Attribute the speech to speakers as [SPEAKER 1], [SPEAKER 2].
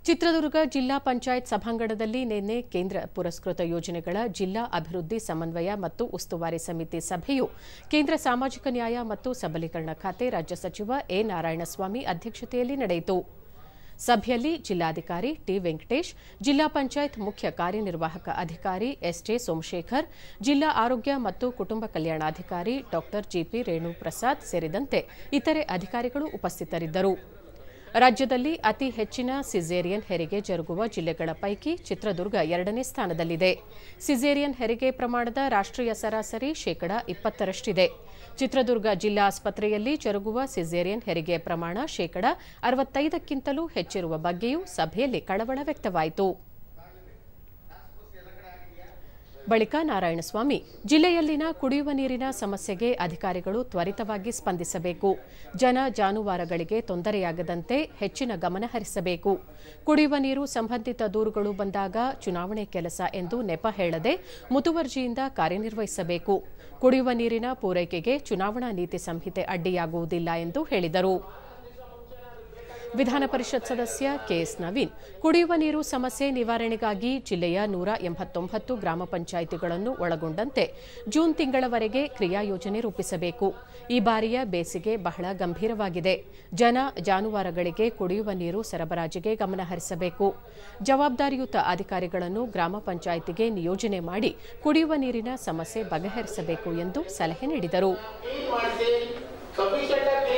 [SPEAKER 1] ಚಿತ್ರದುರ್ಗ ಜಿಲ್ಲಾ ಪಂಚಾಯತ್ ಸಭಾಂಗಣದಲ್ಲಿ ನಿನ್ನೆ ಕೇಂದ್ರ ಪುರಸ್ಕೃತ ಯೋಜನೆಗಳ ಜಿಲ್ಲಾ ಅಭಿವೃದ್ಧಿ ಸಮನ್ವಯ ಮತ್ತು ಉಸ್ತುವಾರಿ ಸಮಿತಿ ಸಭೆಯು ಕೇಂದ್ರ ಸಾಮಾಜಿಕ ನ್ಯಾಯ ಮತ್ತು ಸಬಲೀಕರಣ ಖಾತೆ ರಾಜ್ಯ ಸಚಿವ ಎ ನಾರಾಯಣಸ್ವಾಮಿ ಅಧ್ಯಕ್ಷತೆಯಲ್ಲಿ ನಡೆಯಿತು. ಸಭೆಯಲ್ಲಿ ಜಿಲ್ಲಾಧಿಕಾರಿ ಟಿ ವೆಂಕಟೇಶ್, ಜಿಲ್ಲಾ ಪಂಚಾಯತ್ ಮುಖ್ಯ ಕಾರ್ಯನಿರ್ವಾಹಕ ಅಧಿಕಾರಿ ಎಸ್ಜೆ ಸೋಮಶೇಖರ್, ಜಿಲ್ಲಾ ಆರೋಗ್ಯ ಮತ್ತು ಕುಟುಂಬ ಕಲ್ಯಾಣಾಧಿಕಾರಿ ಡಾ ಜಿಪಿ ರೇಣುಪ್ರಸಾದ್ ಸೇರಿದಂತೆ ಇತರೆ ಅಧಿಕಾರಿಗಳು ಉಪಸ್ಥಿತರಿದ್ದರು. ರಾಜ್ಯದಲ್ಲಿ ಅತಿ ಹೆಚ್ಚಿನ ಸಿಸೇರಿಯನ್ ಹೆರಿಗೆ ಜರುಗುವ ಜಿಲ್ಲೆಗಳ ಪೈಕಿ ಚಿತ್ರದುರ್ಗ 2ನೇ ಸ್ಥಾನದಲ್ಲಿದೆ. ಸಿಸೇರಿಯನ್ ಹೆರಿಗೆ ಪ್ರಮಾಣದ ರಾಷ್ಟ್ರೀಯ ಸರಾಸರಿ 20%ರಷ್ಟಿದೆ. ಚಿತ್ರದುರ್ಗ ಜಿಲ್ಲಾ ಆಸ್ಪತ್ರೆಯಲ್ಲಿ ಜರುಗುವ ಸಿಸೇರಿಯನ್ ಹೆರಿಗೆ ಪ್ರಮಾಣ 65ಕ್ಕಿಂತಲೂ ಹೆಚ್ಚಿರುವ ಬಗ್ಗೆಯೂ ಸಭೆಯಲ್ಲಿ ಕಳವಳ ವ್ಯಕ್ತವಾಯಿತು. ಬಳಿಕ ನಾರಾಯಣಸ್ವಾಮಿ, ಜಿಲ್ಲೆಯಲ್ಲಿನ ಕುಡಿಯುವ ನೀರಿನ ಸಮಸ್ಯೆಗೆ ಅಧಿಕಾರಿಗಳು ತ್ವರಿತವಾಗಿ ಸ್ಪಂದಿಸಬೇಕು, ಜನ ಜಾನುವಾರುಗಳಿಗೆ ತೊಂದರೆಯಾಗದಂತೆ ಹೆಚ್ಚಿನ ಗಮನ ಹರಿಸಬೇಕು, ಕುಡಿಯುವ ನೀರು ಸಂಬಂಧಿತ ದೂರುಗಳು ಬಂದಾಗ ಚುನಾವಣೆ ಕೆಲಸ ಎಂದು ನೆಪ ಹೇಳದೆ ಮುತುವರ್ಜಿಯಿಂದ ಕಾರ್ಯನಿರ್ವಹಿಸಬೇಕು, ಕುಡಿಯುವ ನೀರಿನ ಪೂರೈಕೆಗೆ ಚುನಾವಣಾ ನೀತಿ ಸಂಹಿತೆ ಅಡ್ಡಿಯಾಗುವುದಿಲ್ಲ ಎಂದು ಹೇಳಿದರು. ವಿಧಾನ ಪರಿಷತ್ ಸದಸ್ಯ ಕೆಎಸ್ ನವೀನ್, ಕುಡಿಯುವ ನೀರು ಸಮಸ್ಯೆ ನಿವಾರಣೆಗಾಗಿ ಜಿಲ್ಲೆಯ 189 ಗ್ರಾಮ ಪಂಚಾಯಿತಿಗಳನ್ನು ಒಳಗೊಂಡಂತೆ ಜೂನ್ ತಿಂಗಳವರೆಗೆ ಕ್ರಿಯಾ ಯೋಜನೆ ರೂಪಿಸಬೇಕು. ಈ ಬಾರಿಯ ಬೇಸಿಗೆ ಬಹಳ ಗಂಭೀರವಾಗಿದೆ. ಜನ ಜಾನುವಾರುಗಳಿಗೆ ಕುಡಿಯುವ ನೀರು ಸರಬರಾಜಿಗೆ ಗಮನ ಹರಿಸಬೇಕು. ಜವಾಬ್ದಾರಿಯುತ ಅಧಿಕಾರಿಗಳನ್ನು ಗ್ರಾಮ ಪಂಚಾಯಿತಿಗೆ ನಿಯೋಜನೆ ಮಾಡಿ ಕುಡಿಯುವ ನೀರಿನ ಸಮಸ್ಯೆ ಬಗೆಹರಿಸಬೇಕು ಎಂದು ಸಲಹೆ ನೀಡಿದರು.